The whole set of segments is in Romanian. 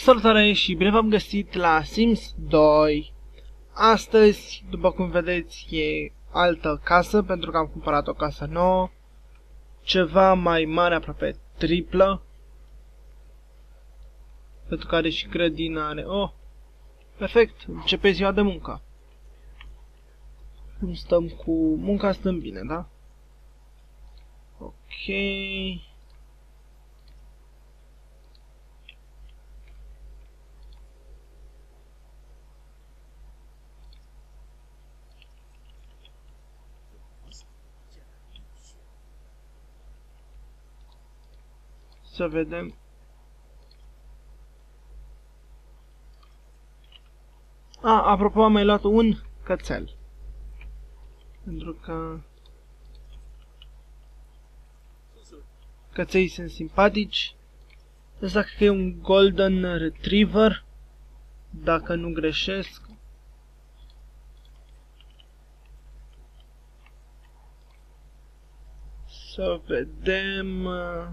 Salutare și bine v-am găsit la Sims 2. Astăzi, după cum vedeți, e altă casă pentru că am cumpărat o casă nouă, ceva mai mare, aproape triplă, pentru că are și grădină, are. Oh, perfect, începe ziua de muncă. Cum stăm cu munca? Stăm bine, da? Ok. Să vedem. Apropo, am mai luat un cățel. Pentru că căței sunt simpatici. Ăsta cred că e un Golden Retriever, dacă nu greșesc. Să vedem.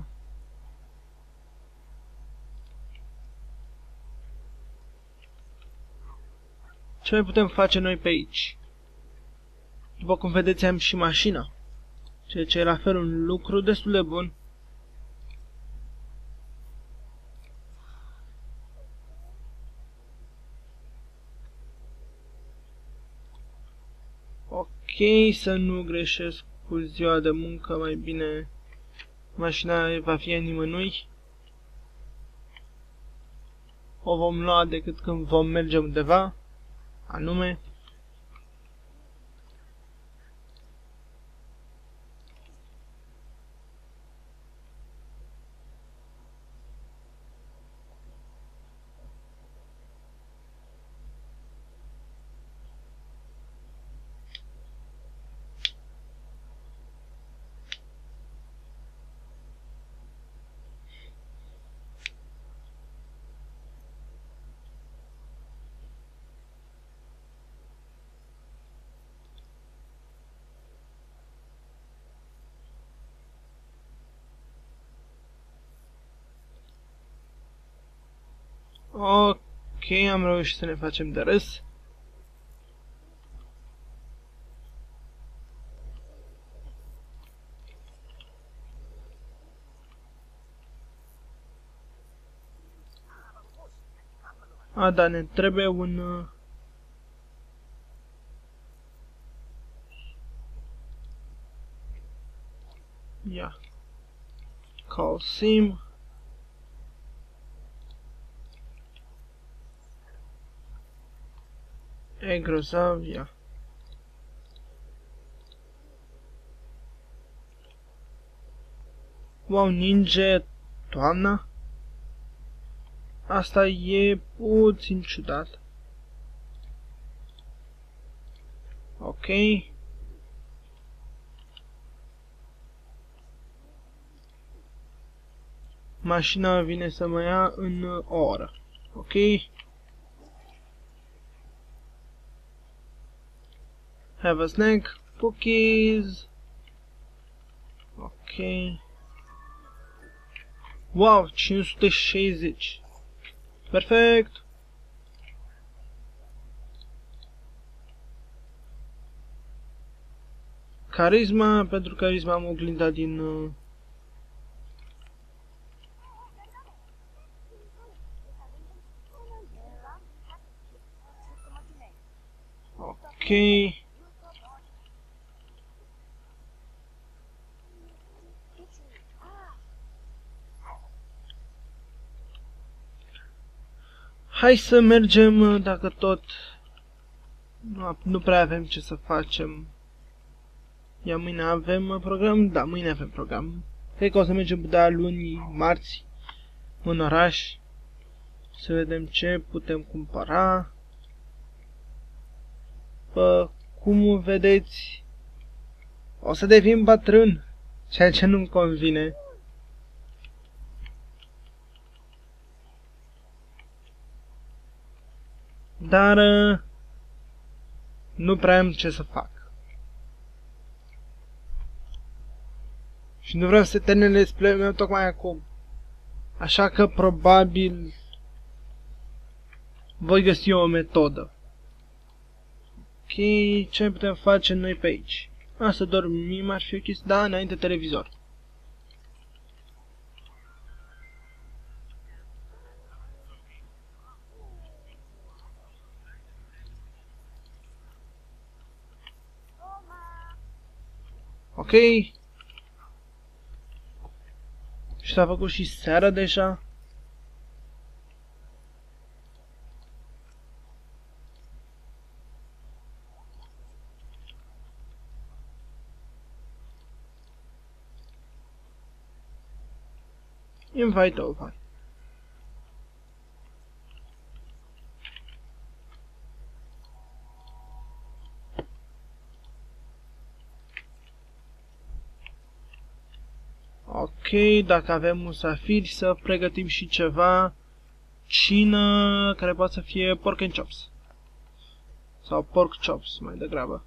Ce mai putem face noi pe aici? După cum vedeți, am și mașina, ceea ce e la fel un lucru destul de bun. Ok, să nu greșesc cu ziua de muncă, mai bine mașina va fi a nimănui. O vom lua decât când vom merge undeva, anume. Ok, am reușit să ne facem de râs. Da, ne trebuie un... Ia. Call sim. E grozav, ia. Wow, ninge toamna? Asta e puțin ciudat. Ok. Mașina vine să mă ia în o oră. Ok. Have a snack. Cookies. Ok. Wow, 560. Perfect. Carisma, pentru carisma am oglinda din... Ok. Hai să mergem, dacă tot nu prea avem ce să facem. Ia, mâine avem program? Da, mâine avem program. Cred că o să mergem de luni, marți, în oraș. Să vedem ce putem cumpăra. Cum vedeți, o să devin bătrân, ceea ce nu-mi convine. Dar nu prea am ce să fac. Și nu vreau să termin let's play-ul meu tocmai acum. Așa că probabil voi găsi o metodă. Ok, ce putem face noi pe aici? Să dormim ar fi o chestie, da, înainte televizor. Ok. Și s-a făcut și seara deja. Invite over. Ok, dacă avem musafiri, să pregătim și ceva cină care poate să fie pork and chops. Sau pork chops, mai degrabă.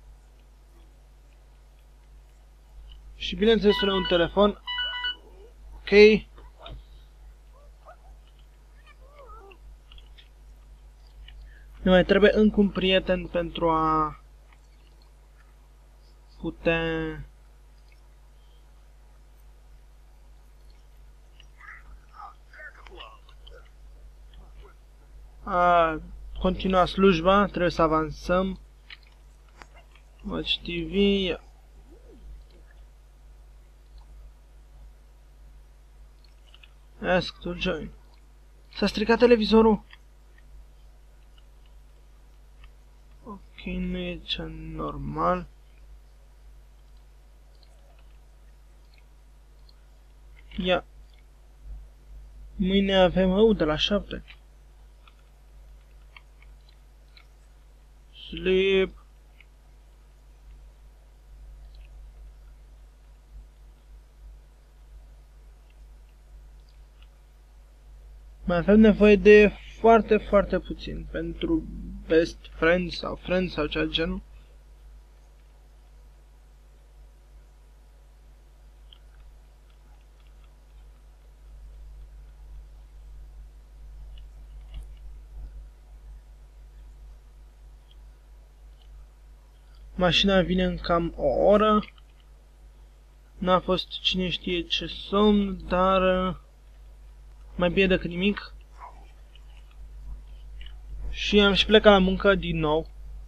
Și bineînțeles sună un telefon. Ok. Ne mai trebuie încă un prieten pentru a putea continua slujba, trebuie să avansăm. Watch TV. Ask to join. S-a stricat televizorul. Ok, nu e cea normal. Ia. Mâine avem de la 7. Sleep. Mai avem nevoie de foarte puțin pentru best friends sau friends sau ceva genul. Mașina vine în cam o oră. N-a fost cine știe ce somn, dar mai bine decât nimic. Și am și plecat la muncă din nou.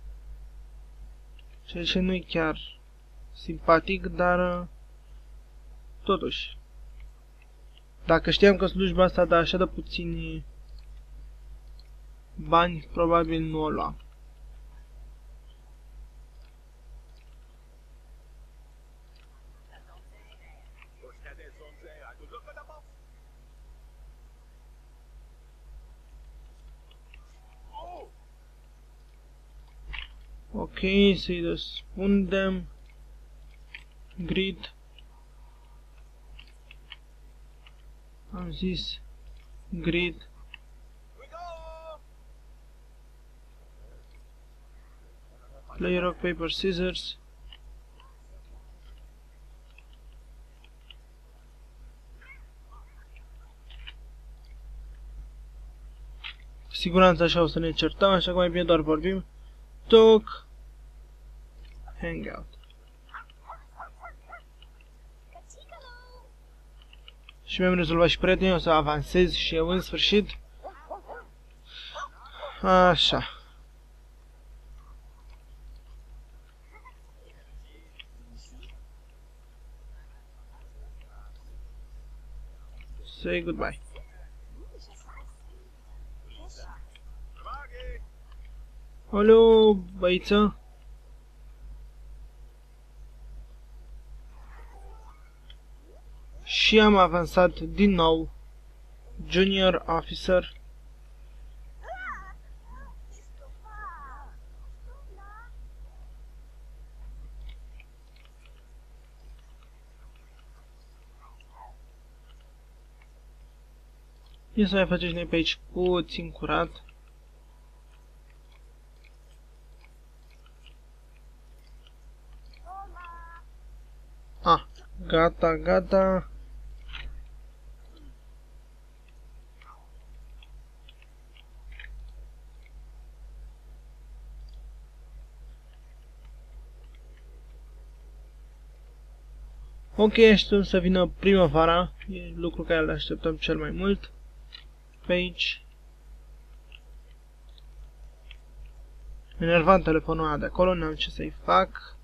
Ceea ce nu e chiar simpatic, dar totuși. Dacă știam că slujba asta dă așa de puțini bani, probabil nu o luam. Ok, să-i răspundem. Grid. Am zis grid. Play rock, paper, scissors. Cu siguranță așa o să ne certăm, așa că mai bine doar vorbim. Talk. Hangout. Și mi-am rezolvat și prietenii, o să avansez și eu în sfârșit. Așa. Say goodbye. Alo, băiță. Și am avansat din nou. Junior Officer. Ia să mai facem și noi pe aici puțin curat. Gata, gata. Ok, așteptăm să vină primăvara, e lucru care îl așteptăm cel mai mult. Pe aici. Enervant telefonul ăla de acolo, n-am ce să-i fac.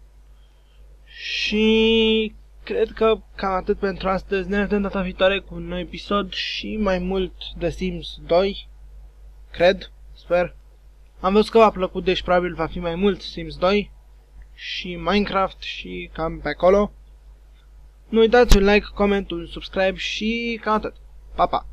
Și cred că cam atât pentru astăzi. Ne vedem data viitoare cu un nou episod și mai mult de Sims 2. Cred, sper. Am văzut că v-a plăcut, deci probabil va fi mai mult Sims 2 și Minecraft și cam pe acolo. Nu uitați un like, coment, un subscribe și cam atât. Pa, pa!